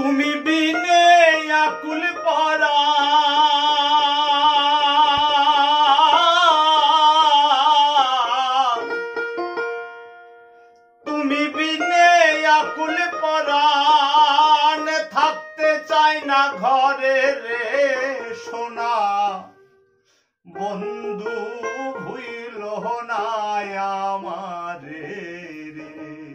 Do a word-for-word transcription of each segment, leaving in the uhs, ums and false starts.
তুমি বিনে আকুল পরা তুমি বিনে আকুল পরাণ থাকতে চাই না ঘরে রে সোনা বন্ধু ভুইল না আমারে রে।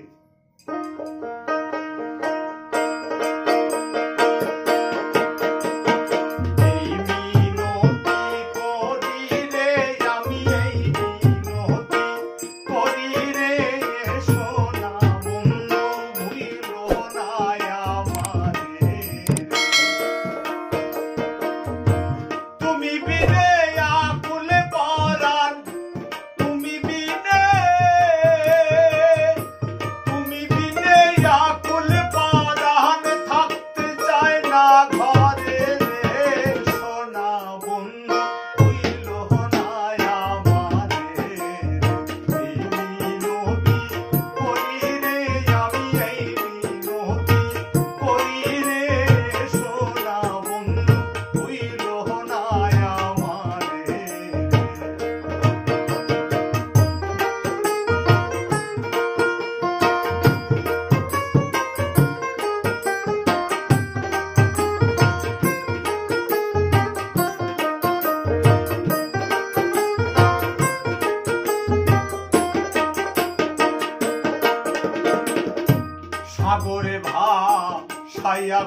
সাগরে ভাসাইয়া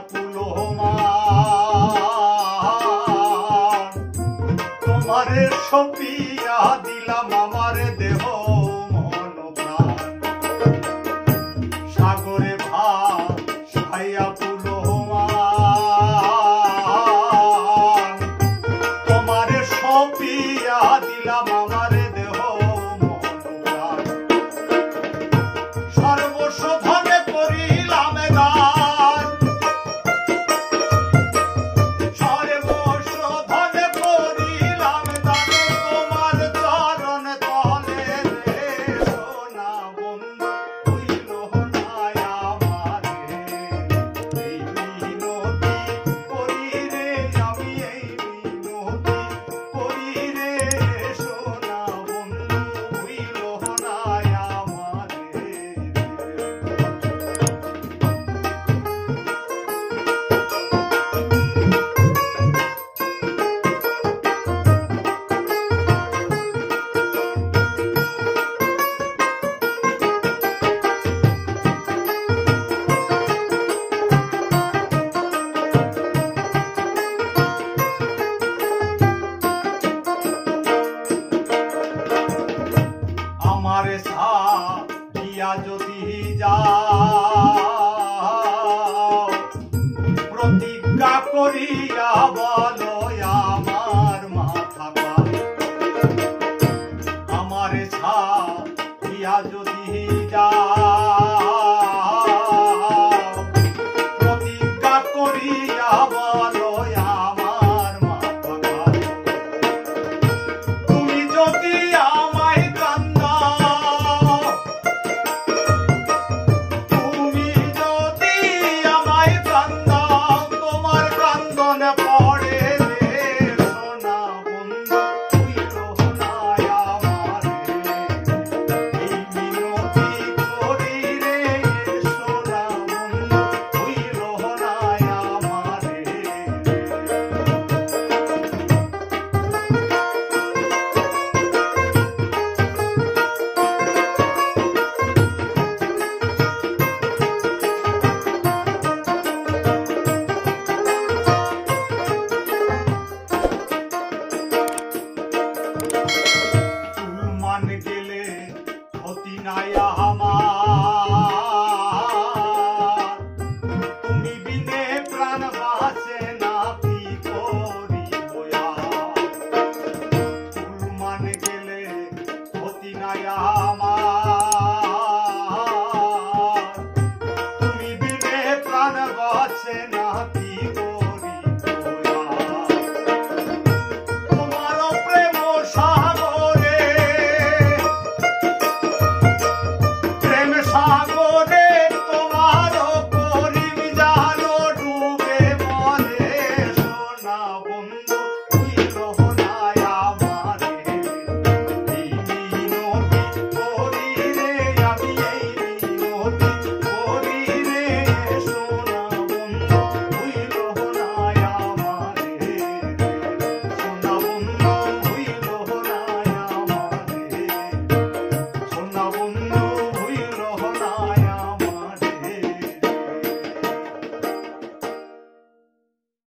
কুলমান তোমারে সপিয়া দিলাম আমার দেহ মন প্রাণ। সাগরে ভাসাইয়া কুলমান তোমারে সপিয়া দিলাম আমার দেহ মন প্রাণ। সর্বস্ব ধনে করিলাম দান সর্বস্ব ধনে করিলাম দান তোমার চরণ তলে রে সোনা বন্ধু হইল না আমারে। এই মিনতি করি রে আমি এই মিনতি করি রে সোনা বন্ধু হইল না আমারে। আমারে সাথিয়া যদি যাও প্রতিজ্ঞা করিয়া বলো আমার মাথা কাল। আমারে সাথিয়া যদি যাও প্রতিজ্ঞা করিয়া বলো আমার মাথা কাল। তুমি যদি আমায় তুমি যদি আমায় কান্দাও তোমার কান্দন পড়ে রে সোনা বন্ধু হইল না আমারে। এই মিনতি করি রে সোনা বন্ধু হইল না আমারে। মান গেলে ক্ষতি নাই আমার তুমি বিনে প্রাণ বাঁচে না কি করিব মান গেলে ক্ষতি নাই আমার তুমি বিনে প্রাণ বাঁচে না